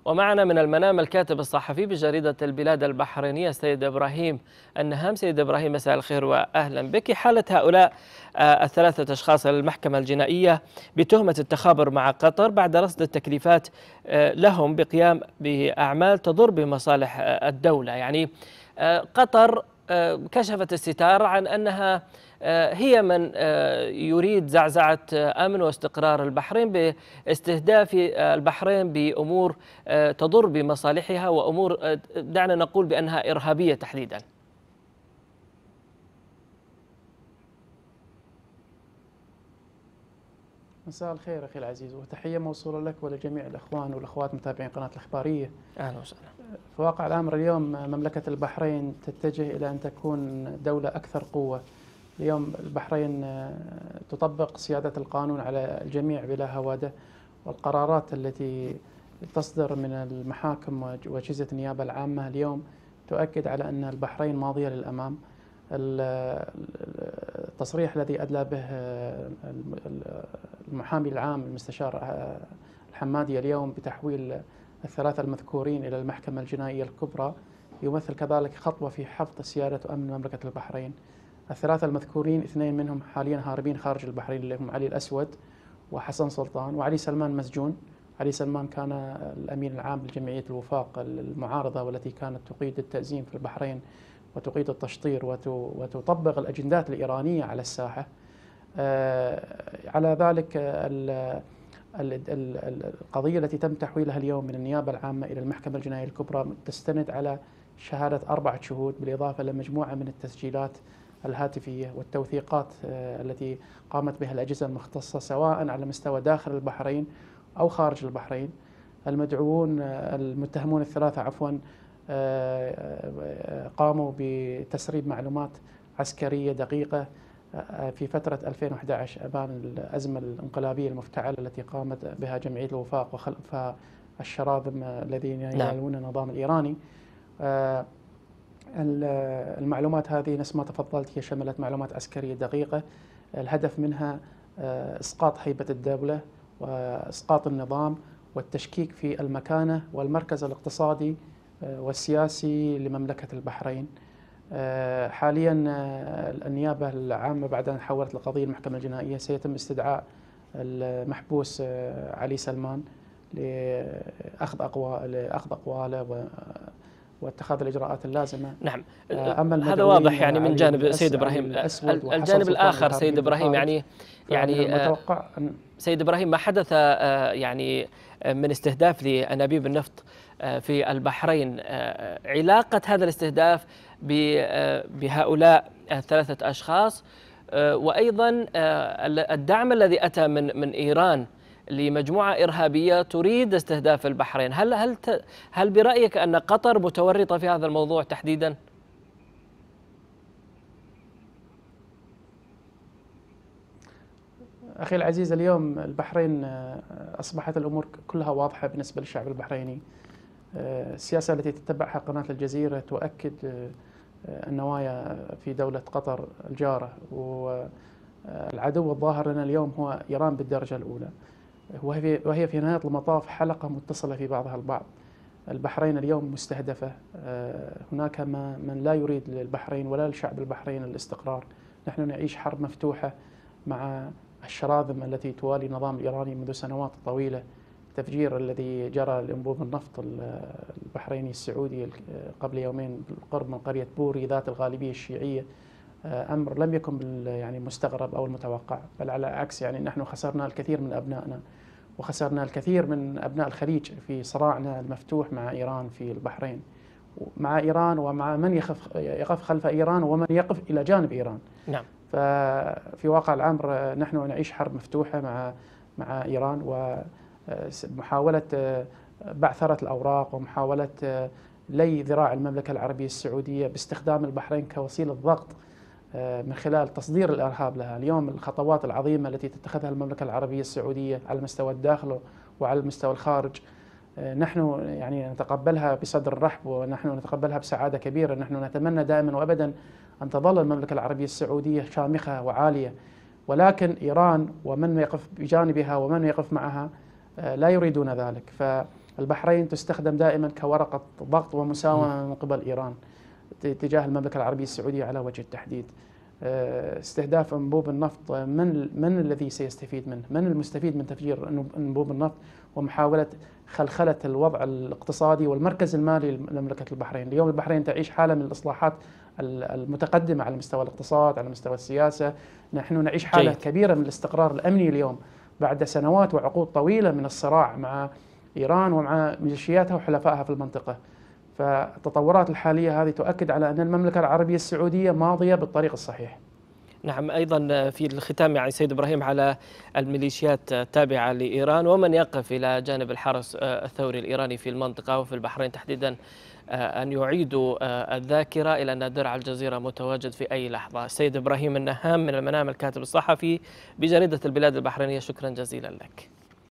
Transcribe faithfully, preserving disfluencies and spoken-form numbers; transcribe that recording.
ومعنا من المنام الكاتب الصحفي بجريدة البلاد البحرينية سيد إبراهيم النهام. سيد إبراهيم، مساء الخير وأهلا بك. حالة هؤلاء الثلاثة أشخاص المحكمة الجنائية بتهمة التخابر مع قطر بعد رصد التكليفات لهم بقيام بأعمال تضر بمصالح الدولة. يعني قطر كشفت الستار عن أنها هي من يريد زعزعة أمن واستقرار البحرين باستهداف البحرين بأمور تضر بمصالحها وأمور دعنا نقول بأنها إرهابية تحديدا. مساء الخير أخي العزيز، وتحية موصولة لك ولجميع الأخوان والأخوات متابعين قناة الإخبارية. أهلا وسهلا. في واقع الأمر اليوم مملكة البحرين تتجه إلى أن تكون دولة أكثر قوة. اليوم البحرين تطبق سيادة القانون على الجميع بلا هوادة، والقرارات التي تصدر من المحاكم وأجهزة النيابة العامة اليوم تؤكد على أن البحرين ماضية للأمام. التصريح الذي أدلى به المحامي العام المستشار الحمادي اليوم بتحويل الثلاثة المذكورين إلى المحكمة الجنائية الكبرى يمثل كذلك خطوة في حفظ سيادة وأمن مملكة البحرين. الثلاثة المذكورين اثنين منهم حاليا هاربين خارج البحرين، اللي هم علي الأسود وحسن سلطان، وعلي سلمان مسجون. علي سلمان كان الأمين العام لجمعية الوفاق المعارضة والتي كانت تقيد التأزيم في البحرين وتقيد التشطير وتطبق الأجندات الإيرانية على الساحة. على ذلك القضية التي تم تحويلها اليوم من النيابة العامة إلى المحكمة الجنائية الكبرى تستند على شهادة أربعة شهود بالإضافة لمجموعة من التسجيلات الهاتفية والتوثيقات التي قامت بها الأجهزة المختصة سواء على مستوى داخل البحرين أو خارج البحرين. المدعوون المتهمون الثلاثة عفوا قاموا بتسريب معلومات عسكرية دقيقة في فترة ألفين وأحد عشر أبان الأزمة الانقلابية المفتعلة التي قامت بها جمعية الوفاق وخلفها الشراذم الذين ينالون النظام الإيراني. المعلومات هذه نفس ما تفضلت هي شملت معلومات عسكرية دقيقة، الهدف منها إسقاط هيبة الدولة وإسقاط النظام والتشكيك في المكانة والمركز الاقتصادي والسياسي لمملكة البحرين. حاليا النيابة العامة بعد أن حولت القضية المحكمة الجنائية سيتم استدعاء المحبوس علي سلمان لأخذ أقوال لأخذ أقواله واتخاذ الإجراءات اللازمة. نعم، هذا واضح يعني من جانب سيد إبراهيم. الجانب الآخر سيد إبراهيم يعني يعني المتوقع سيد إبراهيم ما حدث يعني من استهداف لأنابيب النفط في البحرين، علاقة هذا الاستهداف بهؤلاء الثلاثة أشخاص وأيضا الدعم الذي أتى من من إيران لمجموعة إرهابية تريد استهداف البحرين، هل هل هل برأيك أن قطر متورطة في هذا الموضوع تحديدا؟ أخي العزيز، اليوم البحرين أصبحت الأمور كلها واضحة بالنسبة للشعب البحريني. السياسة التي تتبعها قناة الجزيرة تؤكد النوايا في دولة قطر الجارة، والعدو الظاهر لنا اليوم هو إيران بالدرجة الأولى، وهي في نهاية المطاف حلقة متصلة في بعضها البعض. البحرين اليوم مستهدفة، هناك من لا يريد للبحرين ولا للشعب البحريني الاستقرار. نحن نعيش حرب مفتوحة مع الشراذم التي توالي النظام الإيراني منذ سنوات طويلة. التفجير الذي جرى لأنبوب النفط البحريني السعودي قبل يومين بالقرب من قرية بوري ذات الغالبية الشيعية أمر لم يكن يعني مستغرب أو المتوقع، بل على العكس يعني نحن خسرنا الكثير من أبنائنا وخسرنا الكثير من أبناء الخليج في صراعنا المفتوح مع إيران في البحرين، مع إيران ومع من يقف يقف خلف إيران ومن يقف إلى جانب إيران. نعم. ففي واقع الأمر نحن نعيش حرب مفتوحة مع مع إيران، ومحاولة بعثرة الأوراق ومحاولة لي ذراع المملكة العربية السعودية باستخدام البحرين كوسيلة ضغط من خلال تصدير الإرهاب لها. اليوم الخطوات العظيمة التي تتخذها المملكة العربية السعودية على مستوى الداخل وعلى المستوى الخارج نحن يعني نتقبلها بصدر رحب، ونحن نتقبلها بسعادة كبيرة. نحن نتمنى دائما وأبدا أن تظل المملكة العربية السعودية شامخة وعالية، ولكن إيران ومن يقف بجانبها ومن يقف معها لا يريدون ذلك. ف البحرين تستخدم دائما كورقة ضغط ومساومة من قبل إيران تجاه المملكة العربية السعودية على وجه التحديد. استهداف أنبوب النفط، من من الذي سيستفيد منه؟ من المستفيد من تفجير أنبوب النفط ومحاولة خلخلة الوضع الاقتصادي والمركز المالي لمملكة البحرين؟ اليوم البحرين تعيش حالة من الإصلاحات المتقدمة على مستوى الاقتصاد، على مستوى السياسة. نحن نعيش حالة جيد. كبيرة من الاستقرار الأمني اليوم بعد سنوات وعقود طويلة من الصراع مع إيران ومع ميليشياتها وحلفائها في المنطقة. فالتطورات الحالية هذه تؤكد على أن المملكة العربية السعودية ماضية بالطريق الصحيح. نعم، أيضا في الختام يعني سيد إبراهيم على الميليشيات التابعة لإيران ومن يقف إلى جانب الحرس الثوري الإيراني في المنطقة وفي البحرين تحديدا أن يعيدوا الذاكرة إلى أن درع الجزيرة متواجد في أي لحظة. سيد إبراهيم النهام من المنام، الكاتب الصحفي بجريدة البلاد البحرينية، شكرا جزيلا لك.